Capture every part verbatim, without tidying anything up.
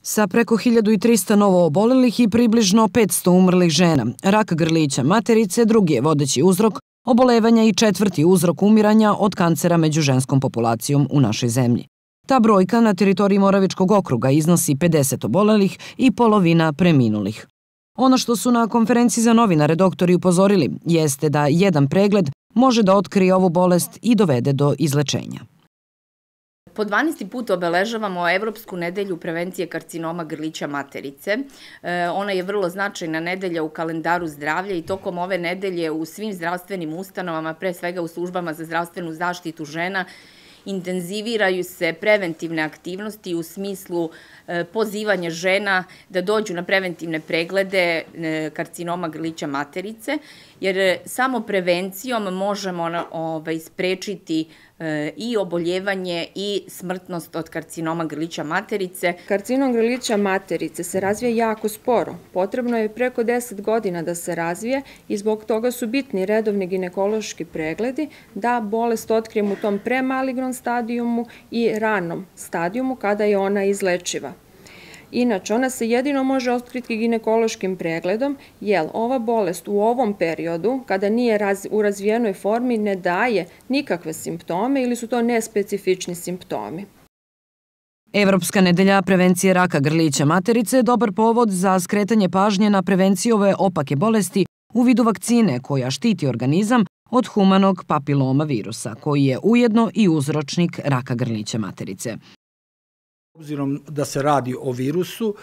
Sa preko hiljadu trista novo obolelih i približno petsto umrlih žena, rak grlića materice drugi je vodeći uzrok obolevanja i četvrti uzrok umiranja od kancera među ženskom populacijom u našoj zemlji. Ta brojka na teritoriji Moravičkog okruga iznosi pedeset obolelih i polovina preminulih. Ono što su na konferenciji za novinare doktori upozorili jeste da jedan pregled može da otkrije ovu bolest i dovede do izlečenja. Po dvanaesti put obeležavamo Evropsku nedelju prevencije karcinoma grlića materice. Ona je vrlo značajna nedelja u kalendaru zdravlja i tokom ove nedelje u svim zdravstvenim ustanovama, pre svega u službama za zdravstvenu zaštitu žena, intenziviraju se preventivne aktivnosti u smislu pozivanja žena da dođu na preventivne preglede karcinoma grlića materice, jer samo prevencijom možemo sprečiti i oboljevanje i smrtnost od karcinoma grlića materice. Karcinom grlića materice se razvija jako sporo. Potrebno je preko deset godina da se razvije i zbog toga su bitni redovni ginekološki pregledi da bolest otkrijemo u tom premalignom stadijumu i ranom stadijumu kada je ona izlečiva. Inače, ona se jedino može otkriti ginekološkim pregledom, jer ova bolest u ovom periodu, kada nije u razvijenoj formi, ne daje nikakve simptome ili su to nespecifični simptomi. Evropska nedelja prevencije raka grlića materice je dobar povod za skretanje pažnje na prevenciju ove opake bolesti u vidu vakcine koja štiti organizam od humanog papiloma virusa, koji je ujedno i uzročnik raka grlića materice. Obzirom da se radi o virusu,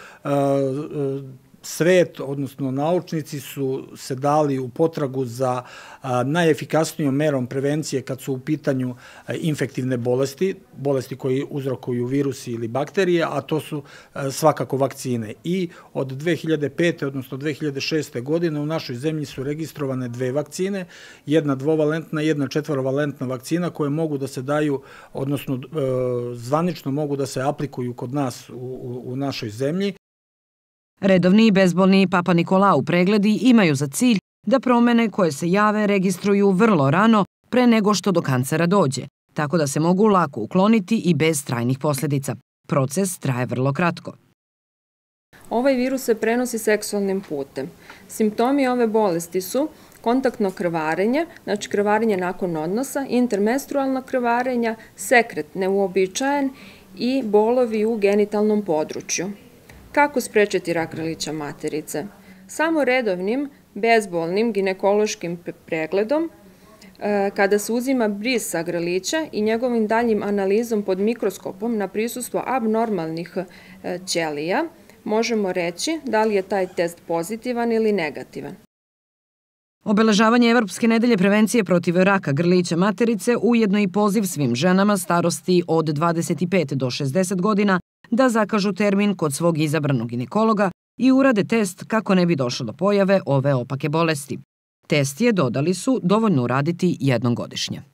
svet, odnosno naučnici su se dali u potragu za najefikasnijom merom prevencije kad su u pitanju infektivne bolesti, bolesti koje uzrokuju virusi ili bakterije, a to su svakako vakcine. I od dve hiljade pete. odnosno dve hiljade šeste. godine u našoj zemlji su registrovane dve vakcine, jedna dvovalentna i jedna četvorovalentna vakcina koje mogu da se daju, odnosno zvanično mogu da se aplikuju kod nas u, u našoj zemlji. Redovni i bezbolni Papa Nikolau pregledi imaju za cilj da promene koje se jave registruju vrlo rano pre nego što do kancera dođe, tako da se mogu lako ukloniti i bez trajnih posljedica. Proces traje vrlo kratko. Ovaj virus se prenosi seksualnim putem. Simptomi ove bolesti su kontaktno krvarenje, znači krvarenje nakon odnosa, intermenstrualno krvarenja, sekret neuobičajen i bolovi u genitalnom području. Kako sprečiti rak grlića materice? Samo redovnim, bezbolnim ginekološkim pregledom, kada se uzima bris sa grlića i njegovim daljim analizom pod mikroskopom na prisustvo abnormalnih ćelija, možemo reći da li je taj test pozitivan ili negativan. Obeležavanje Evropske nedelje prevencije protiv raka grlića materice ujedno i poziv svim ženama starosti od dvadeset pet do šezdeset godina da zakažu termin kod svog izabranog ginekologa i urade test kako ne bi došlo do pojave ove opake bolesti. Test je, dodali su, dovoljno uraditi jednom godišnje.